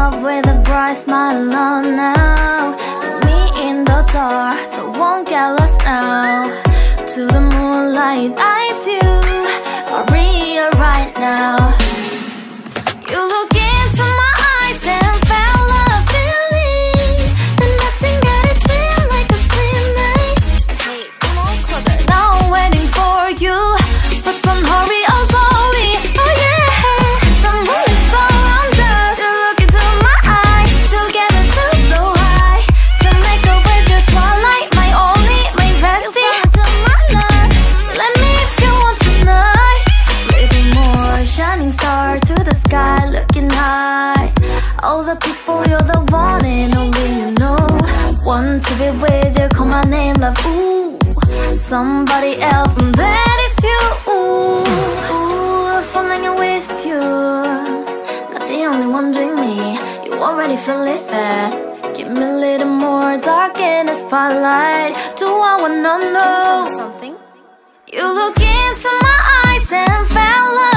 up with a bright smile on now. Put me in the dark, so won't get lost now. To the moonlight, eyes you are real right now. You look into my eyes and felt a feeling that nothing got it feel like a slim night. Hey, come on, closer. Now I'm waiting for you, but don't hurry, oh slowly. Oh yeah, the moon is around us. You look into my eyes, together feel so high. To make a way the twilight, my only, my bestie. You fell into my love, let me if you want tonight. Little more shining star to the sky, looking high. All the people, you're the one and only you know. Want to be with you, call my name, love, ooh. Somebody else, and that is you, ooh. Falling in with you, not the only one doing me. You already feel it there. Give me a little more dark in the spotlight. Do I wanna know something? You look into my eyes and fell